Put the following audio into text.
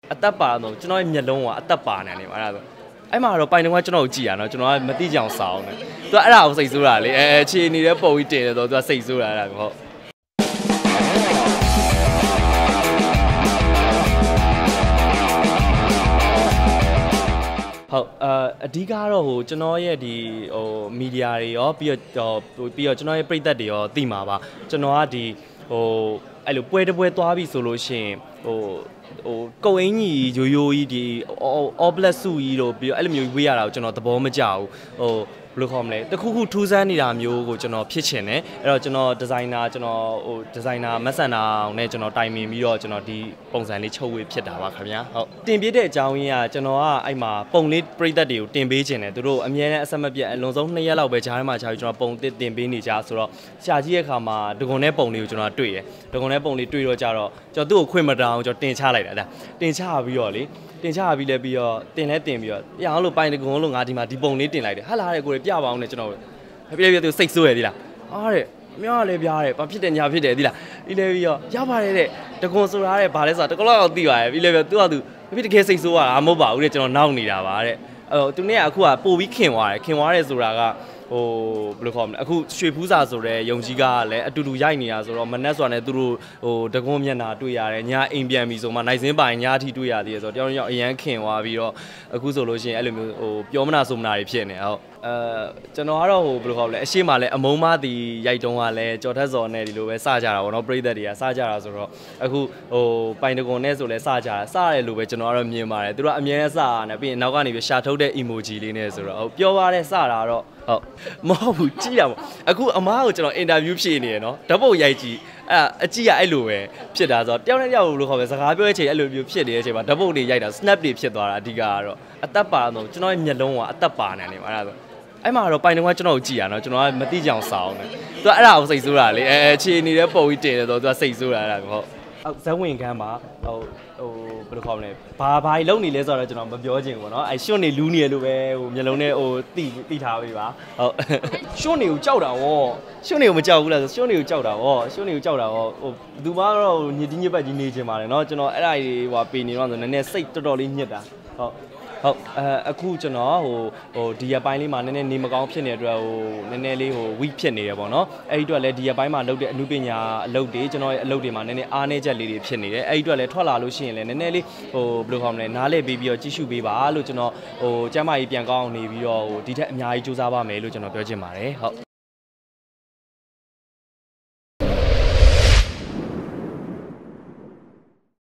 အသက်ပါတော့ကျွန်တော်ရဲ့မျက်လုံးကအသက်ပါနေတယ်အဲ့ဒါဆိုအဲ့မှာတော့ပိုင်တုံးကကျွန်တော်ကိုကြည့်ရနော်ကျွန်တော်ကမတိကြအောင်စောင်းတယ်သူကအဲ့ဒါကိုစိတ်ဆိုးတာလေအခြေအနေတဲ့ပုံကြီးတင်တယ်ဆိုတော့သူကစိတ်ဆိုးတာအဲ့ဒါဟုတ်ဟုတ်အဓိကတော့ဟိုကျွန်တော်ရဲ့ဒီဟိုမီဒီယာတွေရောပြီးတော့ကျွန်တော်ရဲ့ပရိသတ်တွေရောသိမှာပါကျွန်တော်ကဒီဟိုအဲ့လိုပွဲတစ်ပွဲသွားပြီဆိုလို့ရှိရင်ဟိုကုတ်အင်းကြီးရိုးရိုးကြီးဒီ all black စုကြီးတို့ပြီးတော့အဲ့လိုမျိုးဝေးရတာကိုကျွန်တော်သဘောမကျဘူးဟိုဘယ်လိုခေါ်မလဲတခုခုထူးဆန်းနေတာမျိုးကိုကျွန်တော်ဖြစ်ချင်တယ်အဲ့တော့ကျွန်တော်ဒီဇိုင်နာမဆန်နာနဲ့ကျွန်တော်တိုင်ပင်ပြီးတော့ကျွန်တော်ဒီပုံစံလေးချုပ်ဝေးဖြစ်တာပါခင်ဗျာဟုတ်တင်ပြတဲ့အကြောင်းရင်းကကျွန်တော်ကအဲ့မှာပုံလေးပရိသတ်တွေကိုတင်ပေးခြင်းတယ်သူတို့အမြဲတမ်းအဆက်မပြတ်အလွန်ဆုံး2ရက်လောက်ပဲဂျားထဲမှာခြားပြီးကျွန်တော်ပုံတင်ပေးနေကြဆိုတော့ရှာကြည့်ရဲ့အခါမှာဒဂုံနဲ့ပုံလေးကိုကျွန်တော်တွေ့တယ်ဒဂုံနဲ့ပုံလေးတွေ့တော့ကြတော့ကျွန်တော်သူ့ကိုခွင့်မတောင်းကျွန်တော်တင်ချလိုက်တာတင်ချပြီးတော့လေတင်ချပြီးလဲပြီးတော့တင်လဲတင်ပြီးတော့ရအောင်လို့ပိုင်တကုံလို့ငါဒီမှာဒီပုံလေးတင်လိုက်တယ်ဟာလာတဲ့ကိုယ်ပြပါအောင်နဲ့ကျွန်တော်ပြသူစိတ်ဆိုးရည်ဒီလားအားတဲ့မြောက်လည်းပြားတယ်ဘာဖြစ်တယ်ညာဖြစ်တယ်ဒီလားဒီလဲပြီးတော့ရပါတယ်တဲ့တကုံဆိုတာတဲ့ဘာလဲဆိုတာတကုံလောက်သိပါတယ်ပြီးလဲပြီးသူကသူဖြစ်တကယ်စိတ်ဆိုးရတာမဟုတ်ပါဘူးတဲ့ကျွန်တော်နောက်နေတာပါတဲ့သူနဲ့အခုကပို့ပြီးခင်သွားတယ်ဆိုတာကဟိုဘယ်လိုခေါ်မလဲအခုရွှေဖူးစာဆိုတဲ့ယုံကြီးကလည်းအတူတူရိုက်နေတာဆိုတော့မနက်ဆိုတာနဲ့သူတို့ဟိုတကွန်းမျက်နှာတွေ့ရတယ်ညအိမ်ပြန်ပြီဆိုမှနိုင်စင်းပိုင်ညအထိတွေ့ရသေးတယ်ဆိုတော့တယောက်အရန်ခင်သွားပြီးတော့အခုဆိုလို့ရှိရင်အဲ့လိုမျိုးဟိုပြောမနာဆိုမနာတွေဖြစ်နေဟုတ်ကျွန်တော်ကတော့ဟိုဘယ်လိုခေါ်မလဲအရှိမလဲအမုံမသည်ရိုက်တုံးကလည်းကြော်ထက်စော်နဲ့ဒီလိုပဲစကြတာပေါ့နော်ပရိသတ်တွေကစကြတာဆိုတော့အခုဟိုပိုင်တကွန်နဲ့ဆိုလဲစကြတာစရတယ်လို့ပဲကျွန်တော်ကတော့မြင်ပါတယ်သူတို့အမြဲတမ်းစရတယ်ပြီးရင်နောက်ကနေပြီးရှာထုတ်တဲ့ emoji လေးနဲ့ဆိုတော့ဟုတ်ပြောပါတယ်စတာတော့ဟုတ်မဟုတ်ဘူးကြည့်ရမှာအခုအမားကိုကျွန်တော်အင်တာဗျူးဖြေနေရနော်ဓာတ်ပုံရိုက်ကြည့်အကြည့်ရအဲ့လိုပဲဖြစ်တာဆိုတော့တယောက်နဲ့တယောက်လို့ခေါ်ပဲစကားပြောတဲ့အချိန်အဲ့လိုမျိုးဖြစ်နေတဲ့အချိန်မှာဓာတ်ပုံတွေရိုက်တာ snap တွေဖြစ်သွားတာအဓိကကတော့အသက်ပါတော့ကျွန်တော်ရဲ့မျက်လုံးကအသက်ပါနေတယ်အဲ့ဒါဆိုအဲ့မှာတော့ပိုင်တုံးကကျွန်တော်ကိုကြည့်ရနော်ကျွန်တော်ကမတိကြအောင်စောင်းတယ်သူကအဲ့ဒါကိုစိတ်ဆိုးတာလေအခြေအနေတဲ့ပုံကြီးတင်တယ်ဆိုတော့သူကစိတ်ဆိုးတာအဲ့ဒါဟုတ်ဇက်ဝင်ခန်းမှာဟိုဘယ်လိုခေါ်မလဲဘာလုံနေလဲဆိုတော့ကျွန်တော်မပြောချင်ဘူးပေါ့နော်အဲရွှွနေလူးနေရလို့ပဲဟိုမျိုးလုံးနဲ့ဟိုတိထားပေးပါဟုတ်ရွှွနေကိုကြောက်တာဗောရွှွနေကိုမကြောက်ဘူးလားဆိုရွှွနေကိုကြောက်တာဗောရွှွနေကိုကြောက်တာဗောဟိုဘယ်သူမှတော့ညစ်တီးညစ်ပတ်ကြီးနေချင်ပါတယ်နော်ကျွန်တော်အဲ့ဒါကြီးဟိုပေနေတော့ဆိုနည်းနည်းစိတ်တော်တော်လေးညစ်တာဟုတ်ဟုတ်အခုကျွန်တော်ဟိုဒီရပိုင်းလေးမှာနည်းနည်းနေမကောင်းဖြစ်နေတဲ့အတွက်ဟိုနည်းနည်းလေးဟို weak ဖြစ်နေတယ်ပေါ့နော်အဲ့ဒီအတွက်လည်းဒီရပိုင်းမှာလုပ်တဲ့အမှုပညာအလုပ်တွေကျွန်တော်ရဲ့အလုပ်တွေမှာနည်းနည်းအားနည်းချက်လေးတွေဖြစ်နေတယ်အဲ့ဒီအတွက်လည်းထွက်လာလို့ရှိရင်လည်းနည်းနည်းလေးဟိုဘယ်လိုခေါ်မလဲနားလည်ပြီးတော့ကြည့်ရှုပေးပါလို့ကျွန်တော်ဟိုကျမ်းမာရေးပြန်ကောင်းအောင်နေပြီးတော့ဟိုဒီထက်အများကြီးစူးစမ်းပါမယ်လို့ကျွန်တော်ပြောချင်ပါတယ်ဟုတ်